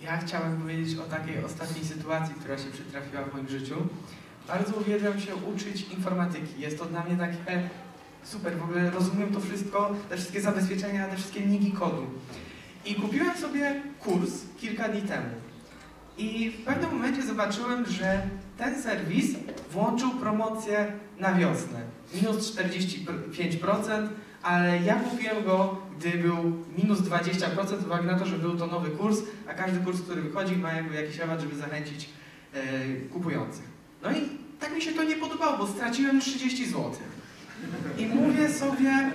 Ja chciałem powiedzieć o takiej ostatniej sytuacji, która się przytrafiła w moim życiu. Bardzo uwielbiam się uczyć informatyki. Jest to dla mnie takie super, w ogóle rozumiem to wszystko, te wszystkie zabezpieczenia, te wszystkie niki kodu. I kupiłem sobie kurs kilka dni temu. I w pewnym momencie zobaczyłem, że ten serwis włączył promocję na wiosnę. Minus 45%, ale ja kupiłem go, gdy był minus 20%, z uwagi na to, że był to nowy kurs, a każdy kurs, który wychodzi, ma jakby jakiś rabat, żeby zachęcić kupujących. No i tak mi się to nie podobało, bo straciłem 30 zł. I mówię sobie...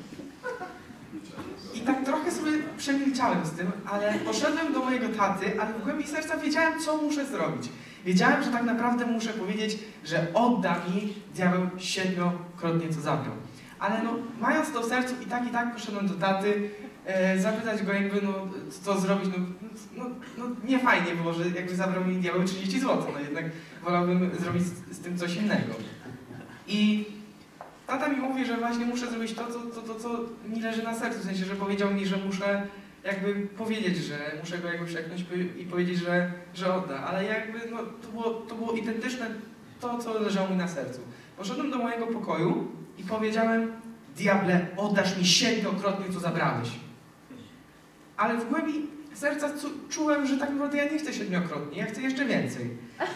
I tak trochę sobie przemilczałem z tym, ale poszedłem do mojego taty, ale w głębi serca wiedziałem, co muszę zrobić. Wiedziałem, że tak naprawdę muszę powiedzieć, że odda mi diabeł 7-krotnie, co zabrał. Ale no, mając to w sercu i tak poszedłem do taty, zapytać go jakby, no, co zrobić, no nie fajnie było, że jakby zabrał mi diabeł 30 zł, no jednak wolałbym zrobić z tym coś innego. I tata mi mówi, że właśnie muszę zrobić to, co mi leży na sercu, w sensie, że powiedział mi, że muszę jakby powiedzieć, że muszę go jakby przeknąć i powiedzieć, że odda, ale jakby no, to było identyczne to, co leżało mi na sercu. Poszedłem do mojego pokoju i powiedziałem: diable, oddasz mi 7-krotnie, co zabrałeś. Ale w głębi serca czułem, że tak naprawdę ja nie chcę 7-krotnie, ja chcę jeszcze więcej.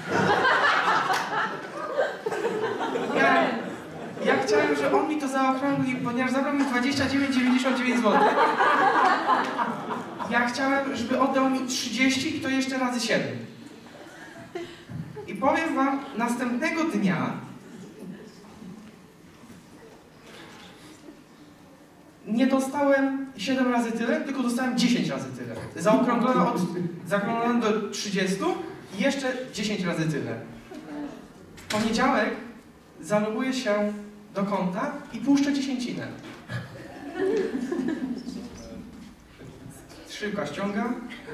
Ja chciałem, że on mi to zaokrąglił, ponieważ zabrał mi 29,99 zł. Ja chciałem, żeby oddał mi 30 i to jeszcze razy 7. I powiem wam, następnego dnia nie dostałem 7 razy tyle, tylko dostałem 10 razy tyle. Zaokrąglone do 30 i jeszcze 10 razy tyle. W poniedziałek zaloguję się do konta i puszczę 10. Szybka ściąga.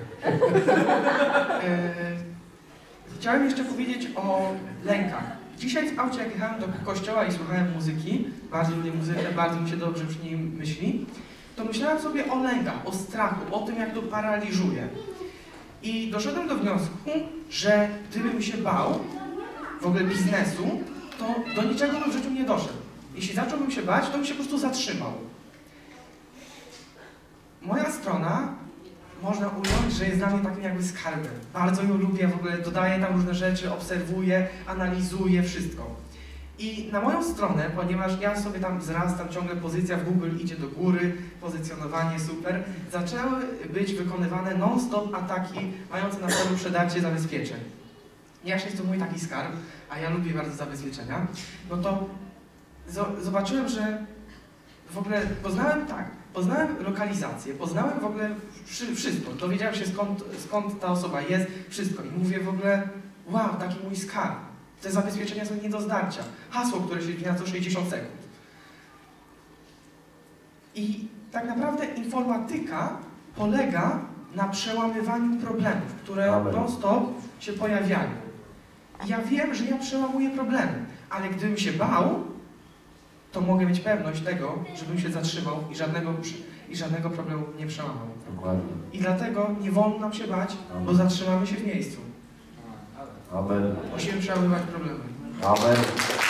Chciałem jeszcze powiedzieć o lękach. Dzisiaj w aucie, jak jechałem do kościoła i słuchałem muzyki, bardzo lubię muzykę, bardzo mi się dobrze przy niej myśli, to myślałem sobie o lękach, o strachu, o tym, jak to paraliżuje. I doszedłem do wniosku, że gdybym się bał w ogóle biznesu, to do niczego bym w życiu nie doszedł. Jeśli zacząłbym się bać, to bym się po prostu zatrzymał. Moja strona, można ująć, że jest dla mnie takim jakby skarbem. Bardzo ją lubię, w ogóle dodaję tam różne rzeczy, obserwuję, analizuję wszystko. I na moją stronę, ponieważ ja sobie tam wzrastam, ciągle pozycja w Google idzie do góry, pozycjonowanie super, zaczęły być wykonywane non-stop ataki mające na celu przedarcie zabezpieczeń. Ponieważ jest to mój taki skarb, a ja lubię bardzo zabezpieczenia, no to zobaczyłem, że w ogóle poznałem lokalizację, poznałem w ogóle wszystko, dowiedziałem się skąd ta osoba jest, wszystko i mówię w ogóle, wow, taki mój skarb, te zabezpieczenia są nie do zdarcia, hasło, które się zmienia co 60 sekund. I tak naprawdę informatyka polega na przełamywaniu problemów, które non-stop się pojawiają. I ja wiem, że ja przełamuję problemy, ale gdybym się bał, to mogę mieć pewność tego, żebym się zatrzymał i żadnego problemu nie przełamał. Dokładnie. I dlatego nie wolno nam się bać, bo zatrzymamy się w miejscu. Amen. Musimy przełamywać problemy. Amen.